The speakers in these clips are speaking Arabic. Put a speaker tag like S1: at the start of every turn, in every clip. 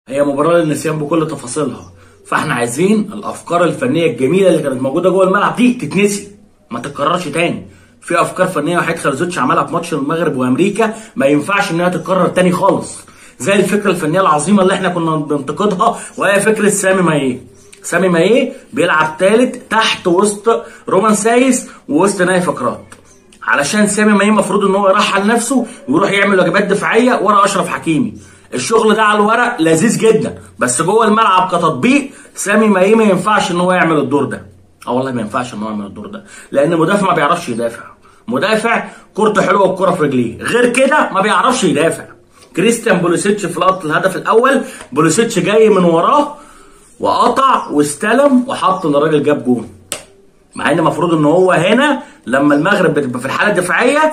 S1: هي مباراه للنسيان بكل تفاصيلها، فاحنا عايزين الافكار الفنيه الجميله اللي كانت موجوده جوه الملعب دي تتنسي، ما تتكررش تاني. في افكار فنيه وحيد خليزوتش عملها في ماتش المغرب وامريكا ما ينفعش انها تتكرر تاني خالص، زي الفكره الفنيه العظيمه اللي احنا كنا بننتقدها، وهي فكره سامي مايه. سامي مايه بيلعب ثالث تحت وسط رومان سايس ووسط نايف اكرات، علشان سامي مايه المفروض ان هو يرحل نفسه ويروح يعمل واجبات دفاعيه ورا اشرف حكيمي. الشغل ده على الورق لذيذ جدا، بس جوه الملعب كتطبيق سامي مايه ما ينفعش ان هو يعمل الدور ده. والله ما ينفعش ان هو يعمل الدور ده، لان مدافع ما بيعرفش يدافع. مدافع كورته حلوه والكوره في رجليه، غير كده ما بيعرفش يدافع. كريستيان بوليسيتش في لقطه الهدف الاول، بوليسيتش جاي من وراه وقطع واستلم وحط الراجل جاب جون، مع ان المفروض ان هو هنا لما المغرب بتبقى في الحاله الدفاعيه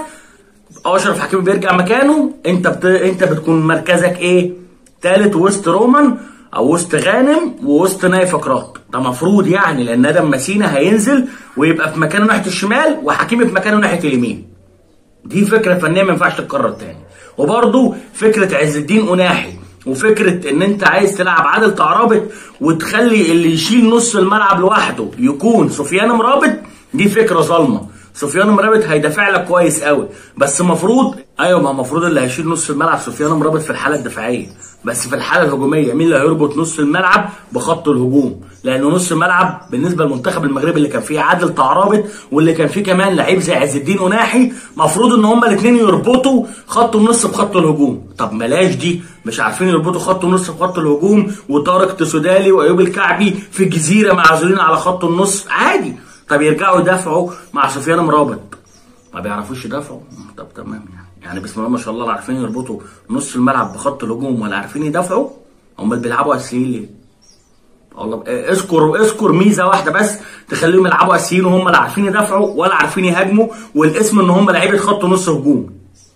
S1: اشرف حكيمي بيرجع مكانه، انت بتكون مركزك ايه؟ ثالث وسط رومان او وسط غانم ووسط نايف اكرات، ده مفروض يعني، لان ادم مسينا هينزل ويبقى في مكانه ناحيه الشمال وحكيمي في مكانه ناحيه اليمين. دي فكره فنيه ما ينفعش تتكرر تاني. وبرده فكره عز الدين أناحي وفكره ان انت عايز تلعب عادل تعرابط وتخلي اللي يشيل نص الملعب لوحده يكون سفيان مرابط، دي فكره ظالمه. سفيان مرابط هيدافع لك كويس قوي، بس المفروض ما المفروض اللي هيشيل نص الملعب سفيان مرابط في الحاله الدفاعيه، بس في الحاله الهجوميه مين اللي هيربط نص الملعب بخط الهجوم؟ لانه نص الملعب بالنسبه للمنتخب المغربي اللي كان فيه عادل تعرابط واللي كان فيه كمان لعيب زي عز الدين أناحي، مفروض ان هما الاثنين يربطوا خط النص بخط الهجوم. طب بلاش دي، مش عارفين يربطوا خط النص بخط الهجوم، وطارق تسودالي وايوب الكعبي في الجزيره معزولين على خط النص عادي. طب يرجعوا يدافعوا مع سفيان مرابط، ما بيعرفوش يدافعوا. طب تمام يعني بسم الله ما شاء الله، لا عارفين يربطوا نص الملعب بخط الهجوم ولا عارفين يدافعوا، امال بيلعبوا اساسيين ليه؟ والله اذكر ميزه واحده بس تخليهم يلعبوا اساسيين وهم لا عارفين يدافعوا ولا عارفين يهاجموا، والاسم ان هم لعيبه خط نص هجوم.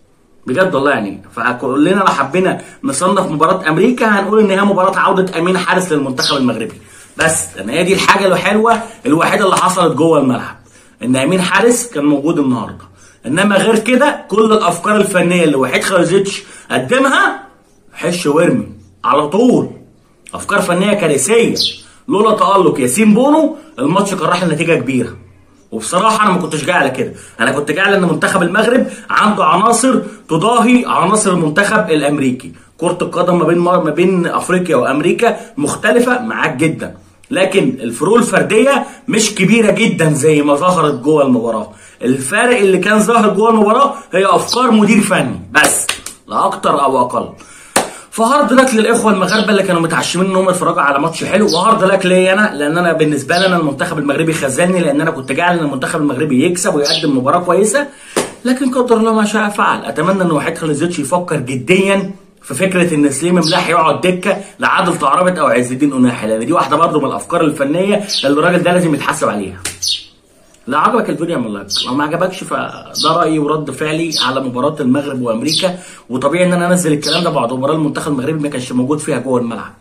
S1: بجد والله يعني، فكلنا لو حبينا نصنف مباراه امريكا هنقول ان هي مباراه عوده امين حارس للمنتخب المغربي، بس لان هي دي الحاجه الحلوه الوحيده اللي حصلت جوه الملعب، ان امين حارس كان موجود النهارده. انما غير كده كل الافكار الفنيه اللي وحيد خليزوتش قدمها حش وارمي على طول، افكار فنيه كارثيه. لولا تالق ياسين بونو الماتش كان راح لنتيجه كبيره. وبصراحه انا ما كنتش جاي على كده، انا كنت جاي على ان منتخب المغرب عنده عناصر تضاهي عناصر المنتخب الامريكي. كره القدم ما بين افريقيا وامريكا مختلفه معاك جدا، لكن الفروق الفرديه مش كبيره جدا زي ما ظهرت جوه المباراه. الفارق اللي كان ظاهر جوه المباراه هي افكار مدير فني بس، لا اكتر او اقل. فهارد لك للاخوه المغاربه اللي كانوا متعشمين ان هم يتفرجوا على ماتش حلو، وهارد لك ليا انا، لان انا بالنسبه لي انا المنتخب المغربي خذلني، لان انا كنت جاعل ان المنتخب المغربي يكسب ويقدم مباراه كويسه، لكن قدر الله ما شاء فعل. اتمنى ان وحيد خليزوتش يفكر جديا في فكره ان سليم ملاح يقعد دكه لعادل تعرابط او عز الدين أناحي، لان دي واحده برضه من الافكار الفنيه اللي الراجل ده لازم يتحاسب عليها. لو عجبك الفيديو اعمل لايك، لو ما عجبكش فده رايي ورد فعلي على مباراه المغرب وامريكا، وطبيعي ان انا انزل الكلام ده بعد مباراه المنتخب المغربي ما كانش موجود فيها جوه الملعب.